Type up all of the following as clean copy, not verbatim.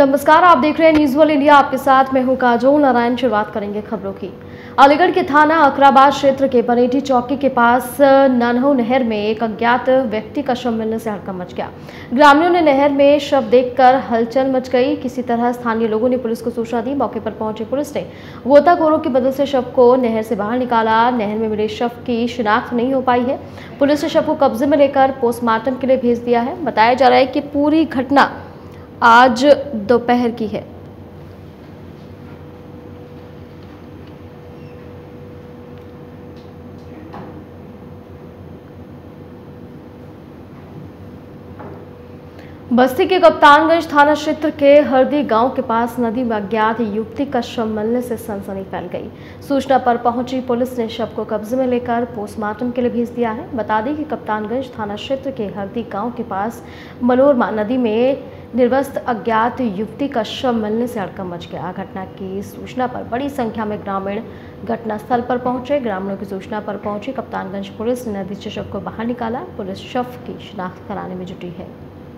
नमस्कार, आप देख रहे हैं न्यूज़ वर्ल्ड इंडिया। आपके साथ मैं हूं काजोल नारायण। शुरुआत करेंगे खबरों की। अलीगढ़ के थाना अकराबाद क्षेत्र के बनेठी चौकी के पास नन्हो नहर में एक अज्ञात व्यक्ति का शव मिलने से हड़कंप मच गया। ग्रामीणों ने नहर में शव देखकर हलचल मच गई। किसी तरह स्थानीय लोगों ने पुलिस को सूचना दी। मौके पर पहुंची पुलिस ने गोताखोरों की मदद से शव को नहर से बाहर निकाला। नहर में मिले शव की शिनाख्त नहीं हो पाई है। पुलिस ने शव को कब्जे में लेकर पोस्टमार्टम के लिए भेज दिया है। बताया जा रहा है कि पूरी घटना आज दोपहर की है। बस्ती के कप्तानगंज थाना क्षेत्र के हरदी गांव के पास नदी में अज्ञात युवती का शव मिलने से सनसनी फैल गई। सूचना पर पहुंची पुलिस ने शव को कब्जे में लेकर पोस्टमार्टम के लिए भेज दिया है। बता दें कि कप्तानगंज थाना क्षेत्र के हरदी गांव के पास मनोरमा नदी में निर्वस्त अज्ञात युवती का शव मिलने से हड़कंप मच गया। घटना की सूचना पर बड़ी संख्या में ग्रामीण घटनास्थल पर पहुंचे। ग्रामीणों की सूचना पर पहुंची कप्तानगंज पुलिस ने नदी से शव को बाहर निकाला। पुलिस शव की शिनाख्त कराने में जुटी है।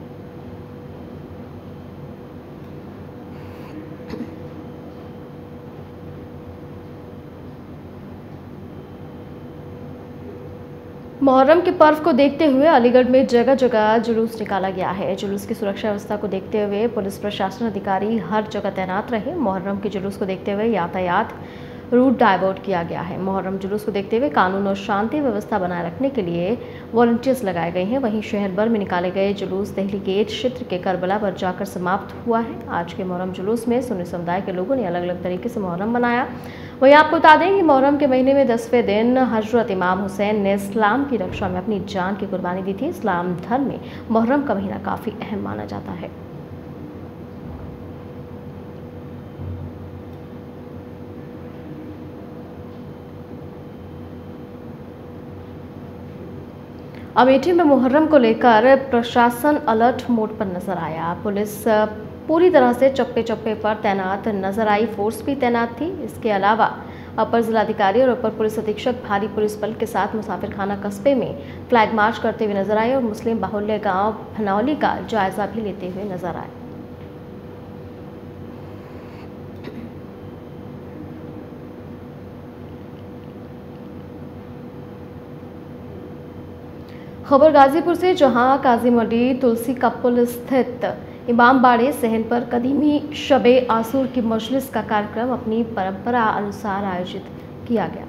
मुहर्रम के पर्व को देखते हुए अलीगढ़ में जगह जगह जुलूस निकाला गया है। जुलूस की सुरक्षा व्यवस्था को देखते हुए पुलिस प्रशासन अधिकारी हर जगह तैनात रहे। मुहर्रम के जुलूस को देखते हुए यातायात रूट डाइवर्ट किया गया है। मुहर्रम जुलूस को देखते हुए कानून और शांति व्यवस्था बनाए रखने के लिए वॉलंटियर्स लगाए गए हैं। वहीं शहर भर में निकाले गए जुलूस दिल्ली गेट क्षेत्र के करबला पर जाकर समाप्त हुआ है। आज के मुहर्रम जुलूस में सुन्नी समुदाय के लोगों ने अलग अलग तरीके से मुहर्रम मनाया। वहीं आपको बता दें कि मुहर्रम के महीने में 10वें दिन हजरत इमाम हुसैन ने इस्लाम की रक्षा में अपनी जान की कुर्बानी दी थी। इस्लाम धर्म में मुहर्रम का महीना काफी अहम माना जाता है। अमेठी में मुहर्रम को लेकर प्रशासन अलर्ट मोड पर नजर आया। पुलिस पूरी तरह से चप्पे चप्पे पर तैनात नजर आई। फोर्स भी तैनात थी। इसके अलावा अपर जिलाधिकारी और अपर पुलिस अधीक्षक भारी पुलिस बल के साथ मुसाफिरखाना कस्बे में फ्लैग मार्च करते हुए नजर आए और मुस्लिम बाहुल्य गांव भनौली का जायजा भी लेते हुए नजर आए। खबर गाजीपुर से, जहां काजीमंडी तुलसी का पुल स्थित इमाम बाड़े सहन पर कदीमी शबे आसूर की मजलिस का कार्यक्रम अपनी परंपरा अनुसार आयोजित किया गया।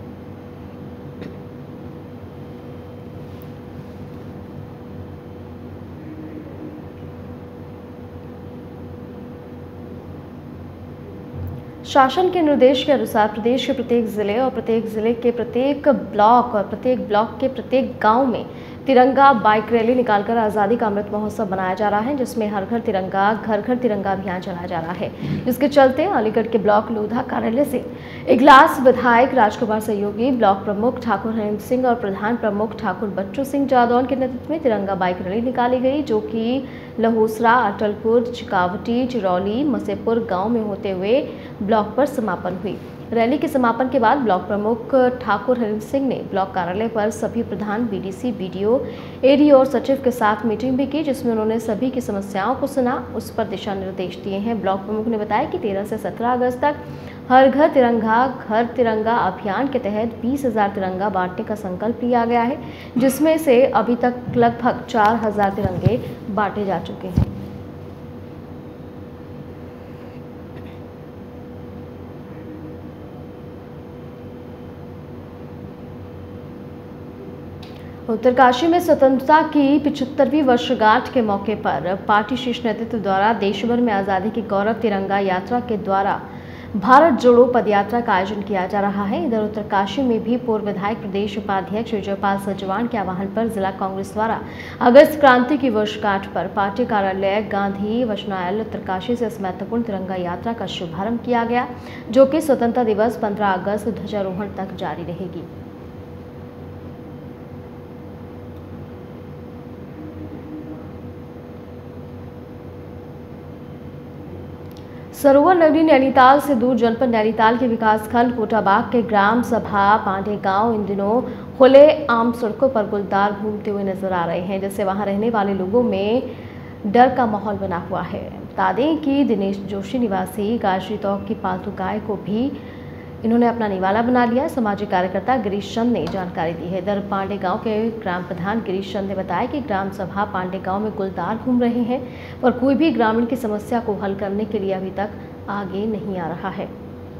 शासन के निर्देश के अनुसार प्रदेश के प्रत्येक जिले और प्रत्येक जिले के प्रत्येक ब्लॉक और प्रत्येक ब्लॉक के प्रत्येक गांव में तिरंगा बाइक रैली निकालकर आज़ादी का अमृत महोत्सव मनाया जा रहा है, जिसमें हर घर तिरंगा घर घर तिरंगा अभियान चलाया जा रहा है। जिसके चलते अलीगढ़ के ब्लॉक लोधा कार्यालय से इगलास विधायक राजकुमार सहयोगी, ब्लॉक प्रमुख ठाकुर हरिंद्र सिंह और प्रधान प्रमुख ठाकुर बच्चू सिंह जादौन के नेतृत्व में तिरंगा बाइक रैली निकाली गई, जो कि लहोसरा, अटलपुर, चिकावटी, चिरौली, मसेपुर गाँव में होते हुए ब्लॉक पर समापन हुई। रैली के समापन के बाद ब्लॉक प्रमुख ठाकुर हरिंद्र सिंह ने ब्लॉक कार्यालय पर सभी प्रधान, बीडीसी, बीडीओ, एडीओ और सचिव के साथ मीटिंग भी की, जिसमें उन्होंने सभी की समस्याओं को सुना, उस पर दिशा निर्देश दिए हैं। ब्लॉक प्रमुख ने बताया कि 13 से 17 अगस्त तक हर घर तिरंगा अभियान के तहत 20,000 तिरंगा बांटने का संकल्प लिया गया है, जिसमें से अभी तक लगभग 4,000 तिरंगे बांटे जा चुके हैं। उत्तरकाशी में स्वतंत्रता की 75वीं वर्षगांठ के मौके पर पार्टी शीर्ष नेतृत्व द्वारा देश भर में आज़ादी की गौरव तिरंगा यात्रा के द्वारा भारत जोड़ो पदयात्रा का आयोजन किया जा रहा है। इधर उत्तरकाशी में भी पूर्व विधायक प्रदेश उपाध्यक्ष विजयपाल सजवान के आह्वान पर जिला कांग्रेस द्वारा अगस्त क्रांति की वर्षगांठ पर पार्टी कार्यालय गांधी वचनालय उत्तरकाशी से इस महत्वपूर्ण तिरंगा यात्रा का शुभारंभ किया गया, जो कि स्वतंत्रता दिवस 15 अगस्त ध्वजारोहण तक जारी रहेगी। सरोवर नगरी नैनीताल से दूर जनपद नैनीताल के विकासखंड कोटाबाग के ग्राम सभा पांडे गांव इन दिनों खुले आम सड़कों पर गुलदार घूमते हुए नजर आ रहे हैं, जिससे वहां रहने वाले लोगों में डर का माहौल बना हुआ है। बता दें कि दिनेश जोशी निवासी गाजरी तौक की पालतू गाय को भी इन्होंने अपना निवाला बना लिया। सामाजिक कार्यकर्ता गिरीश चंद ने जानकारी दी है। दर पांडे गांव के ग्राम प्रधान गिरीश चंद ने बताया कि ग्राम सभा पांडे गांव में गुलदार घूम रहे हैं और कोई भी ग्रामीण की समस्या को हल करने के लिए अभी तक आगे नहीं आ रहा है।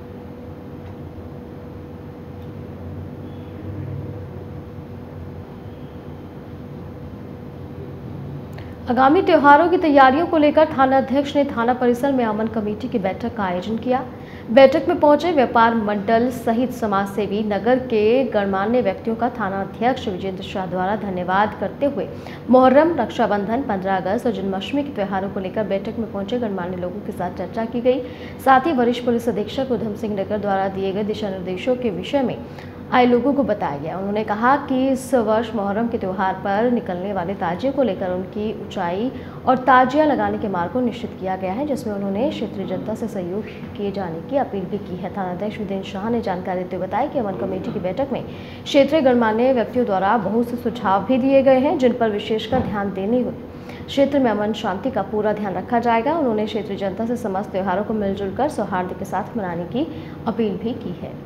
आगामी त्योहारों की तैयारियों को लेकर थाना अध्यक्ष ने थाना परिसर में अमन कमेटी की बैठक का आयोजन किया। बैठक में पहुंचे व्यापार मंडल सहित समाज सेवी नगर के गणमान्य व्यक्तियों का थाना अध्यक्ष विजेंद्र शाह द्वारा धन्यवाद करते हुए मुहर्रम, रक्षाबंधन, 15 अगस्त और जन्माष्टमी के त्योहारों को लेकर बैठक में पहुंचे गणमान्य लोगों के साथ चर्चा की गई। साथ ही वरिष्ठ पुलिस अधीक्षक उधम सिंह नगर द्वारा दिए गए दिशा निर्देशों के विषय में आए लोगों को बताया गया। उन्होंने कहा कि इस वर्ष मुहर्रम के त्यौहार पर निकलने वाले ताजिए को लेकर उनकी ऊंचाई और ताजिया लगाने के मार्ग को निश्चित किया गया है, जिसमें उन्होंने क्षेत्रीय जनता से सहयोग किए जाने की अपील भी की है। थानाध्यक्ष विजेंद्र शाह ने जानकारी देते हुए बताया कि अमन कमेटी की बैठक में क्षेत्रीय गणमान्य व्यक्तियों द्वारा बहुत से सुझाव भी दिए गए हैं, जिन पर विशेषकर ध्यान देने हुए क्षेत्र में अमन शांति का पूरा ध्यान रखा जाएगा। उन्होंने क्षेत्रीय जनता से समस्त त्योहारों को मिलजुल कर सौहार्द के साथ मनाने की अपील भी की है।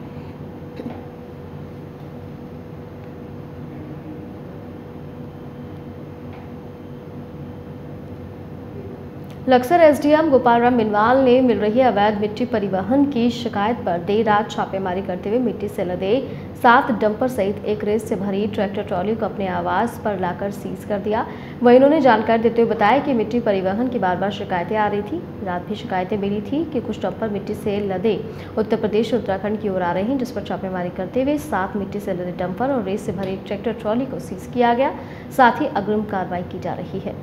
लक्सर एसडीएम गोपालराम मिनवाल ने मिल रही अवैध मिट्टी परिवहन की शिकायत पर देर रात छापेमारी करते हुए मिट्टी से लदे 7 डंपर सहित एक रेत से भरी ट्रैक्टर ट्रॉली को अपने आवास पर लाकर सीज कर दिया। वहीं उन्होंने जानकारी देते हुए बताया कि मिट्टी परिवहन की बार-बार शिकायतें आ रही थी। रात भी शिकायतें मिली थी कि कुछ डंपर मिट्टी से लदे उत्तर प्रदेश और उत्तराखंड की ओर आ रहे हैं, जिस पर छापेमारी करते हुए 7 मिट्टी से लदे डंपर और रेत से भरी ट्रैक्टर ट्रॉली को सीज किया गया। साथ ही अग्रिम कार्रवाई की जा रही है।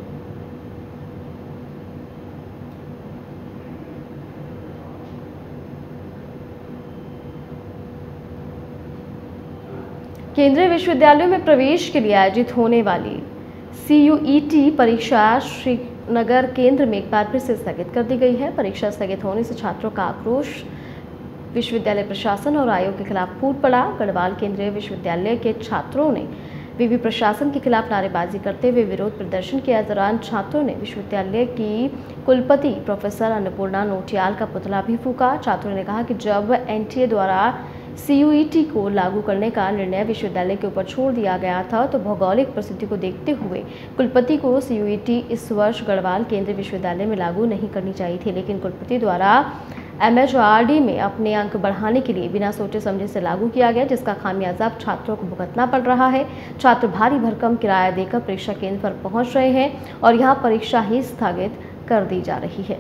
केंद्रीय विश्वविद्यालयों में प्रवेश के लिए आयोजित होने वाली CUET परीक्षा श्रीनगर केंद्र में एक बार फिर से स्थगित कर दी गई है। परीक्षा स्थगित होने से छात्रों का आक्रोश विश्वविद्यालय प्रशासन और आयोग के खिलाफ फूट पड़ा। गढ़वाल केंद्रीय विश्वविद्यालय के छात्रों ने विवि प्रशासन के खिलाफ नारेबाजी करते हुए विरोध प्रदर्शन किया। इस दौरान छात्रों ने विश्वविद्यालय की कुलपति प्रोफेसर अन्नपूर्णा नोटियाल का पुतला भी फूका। छात्रों ने कहा कि जब NTA द्वारा CUET को लागू करने का निर्णय विश्वविद्यालय के ऊपर छोड़ दिया गया था, तो भौगोलिक परिस्थिति को देखते हुए कुलपति को CUET इस वर्ष गढ़वाल केंद्रीय विश्वविद्यालय में लागू नहीं करनी चाहिए थी, लेकिन कुलपति द्वारा MHRD में अपने अंक बढ़ाने के लिए बिना सोचे समझे से लागू किया गया, जिसका खामियाजा छात्रों को भुगतना पड़ रहा है। छात्र भारी भरकम किराया देकर परीक्षा केंद्र पर पहुंच रहे हैं और यहां परीक्षा ही स्थगित कर दी जा रही है।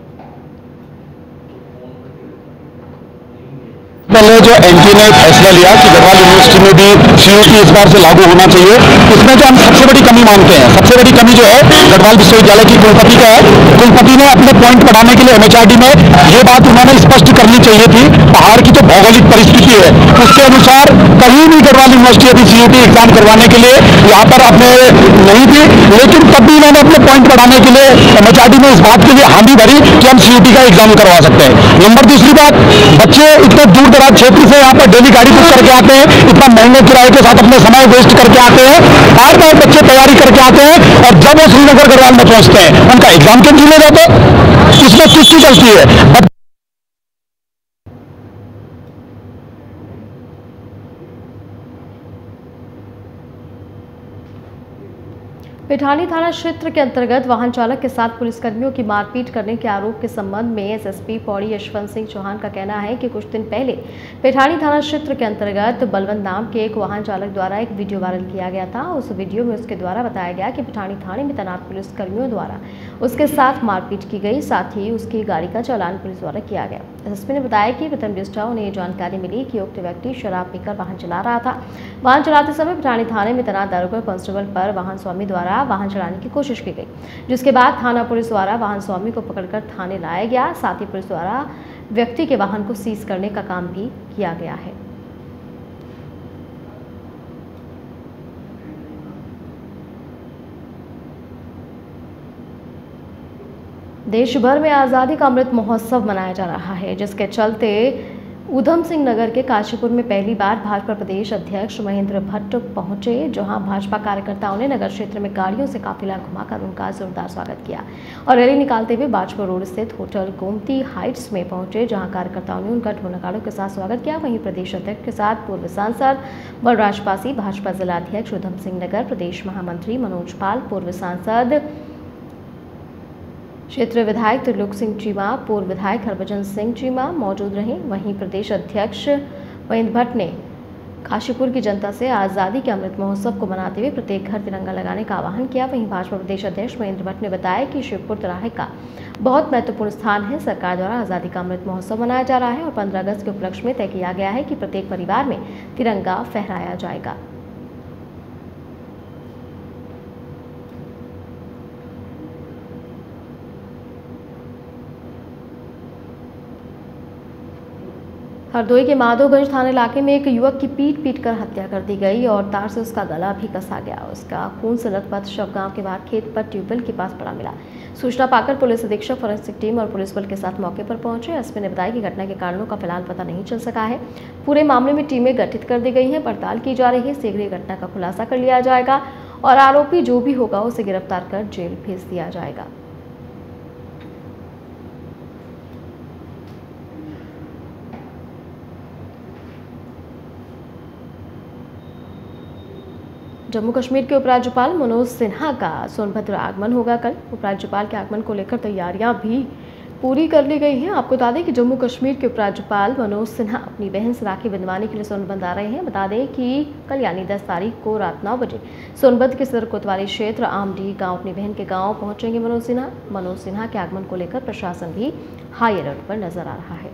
पहले जो NTA ने फैसला लिया कि गढ़वाल यूनिवर्सिटी में भी CUET इस बार से लागू होना चाहिए, इसमें जो हम सबसे बड़ी कमी मानते हैं, सबसे बड़ी कमी जो है गढ़वाल विश्वविद्यालय की कुलपति का है। कुलपति ने अपने पॉइंट बढ़ाने के लिए MHRD में ये बात उन्होंने स्पष्ट करनी चाहिए थी। पहाड़ की जो भौगोलिक परिस्थिति है उसके अनुसार कहीं भी गढ़वाल यूनिवर्सिटी अभी CUET एग्जाम करवाने के लिए यहाँ पर अपने नहीं थी, लेकिन तब भी उन्होंने अपने पॉइंट बढ़ाने के लिए MHRD में इस बात के लिए हामी भरी कि हम CUET का एग्जाम करवा सकते हैं। नंबर दूसरी बात, बच्चे इतने दूर दराज क्षेत्र से यहाँ पर डेली गाड़ी बुक करके आते हैं, इतना महंगे किराए के साथ अपने समय वेस्ट करके आते हैं, बार बार बच्चे तैयारी करके आते हैं और जब वो श्रीनगर गढ़वाल में पहुंचते हैं उनका एग्जाम कैंसिल हो जाता है। इसमें किसकी गलती है? पिठानी थाना क्षेत्र के अंतर्गत वाहन चालक के साथ पुलिसकर्मियों की मारपीट करने के आरोप के संबंध में SSP पौड़ी यशवंत सिंह चौहान का कहना है कि कुछ दिन पहले पिठानी थाना क्षेत्र के अंतर्गत बलवंत नाम के एक वाहन चालक द्वारा एक वीडियो वायरल किया गया था। उस वीडियो में उसके द्वारा बताया गया कि पिठानी थाने में तैनात पुलिसकर्मियों द्वारा उसके साथ मारपीट की गई, साथ ही उसकी गाड़ी का चालान पुलिस द्वारा किया गया। SSP ने बताया कि प्रथम दृष्टया उन्हें ये जानकारी मिली कि उक्त व्यक्ति शराब पीकर वाहन चला रहा था। वाहन चलाते समय पिठानी थाने में तैनात दारोगा कांस्टेबल पर वाहन स्वामी द्वारा वाहन चलाने की कोशिश की गई, जिसके बाद थाना पुलिस द्वारा वाहन स्वामी को पकड़कर थाने लाया गया। साथ ही पुलिस द्वारा व्यक्ति के वाहन को सीज करने का काम भी किया गया है। देश भर में आज़ादी का अमृत महोत्सव मनाया जा रहा है, जिसके चलते ऊधम सिंह नगर के काशीपुर में पहली बार भाजपा प्रदेश अध्यक्ष महेंद्र भट्ट पहुंचे, जहां भाजपा कार्यकर्ताओं ने नगर क्षेत्र में गाड़ियों से काफिला घुमाकर उनका जोरदार स्वागत किया और रैली निकालते हुए बाजपुर रोड स्थित होटल गोमती हाइट्स में पहुंचे, जहां कार्यकर्ताओं ने उनका ढोल नगाड़ों के साथ स्वागत किया। वहीं प्रदेश अध्यक्ष के साथ पूर्व सांसद बलराज पासी, भाजपा जिलाध्यक्ष ऊधम सिंह नगर, प्रदेश महामंत्री मनोज पाल, पूर्व सांसद क्षेत्र विधायक त्रिलोक सिंह चीमा, पूर्व विधायक हरभजन सिंह चीमा मौजूद रहे। वहीं प्रदेश अध्यक्ष महेंद्र भट्ट ने काशीपुर की जनता से आज़ादी के अमृत महोत्सव को मनाते हुए प्रत्येक घर तिरंगा लगाने का आह्वान किया। वहीं भाजपा प्रदेश अध्यक्ष महेंद्र भट्ट ने बताया कि शिवपुर तिराहे का बहुत महत्वपूर्ण स्थान है। सरकार द्वारा आज़ादी का अमृत महोत्सव मनाया जा रहा है और 15 अगस्त के उपलक्ष्य में तय किया गया है कि प्रत्येक परिवार में तिरंगा फहराया जाएगा। हरदोई के माधोगंज थाना इलाके में एक युवक की पीट कर हत्या कर दी गई और तार से उसका गला भी कसा गया। उसका खून से लथपथ शव गांव के बाहर खेत पर ट्यूबवेल के पास पड़ा मिला। सूचना पाकर पुलिस अधीक्षक फोरेंसिक टीम और पुलिस बल के साथ मौके पर पहुंचे। एसपी ने बताया कि घटना के कारणों का फिलहाल पता नहीं चल सका है। पूरे मामले में टीमें गठित कर दी गई हैं, पड़ताल की जा रही है। शीघ्र ही घटना का खुलासा कर लिया जाएगा और आरोपी जो भी होगा उसे गिरफ्तार कर जेल भेज दिया जाएगा। जम्मू कश्मीर के उपराज्यपाल मनोज सिन्हा का सोनभद्र आगमन होगा कल। उपराज्यपाल के आगमन को लेकर तैयारियां भी पूरी कर ली गई हैं। आपको बता दें कि जम्मू कश्मीर के उपराज्यपाल मनोज सिन्हा अपनी बहन से राखी बंधवाने के लिए सोनभद्र आ रहे हैं। बता दें कि कल यानी 10 तारीख को रात 9 बजे सोनभद्र के सदर कोतवाली क्षेत्र आमडी गांव अपनी बहन के गांव पहुंचेंगे मनोज सिन्हा। मनोज सिन्हा के आगमन को लेकर प्रशासन भी हाई अलर्ट पर नजर आ रहा है।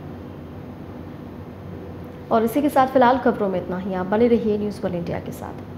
और इसी के साथ फिलहाल खबरों में इतना ही। आप बने रहिए न्यूज़ वर्ल्ड इंडिया के साथ।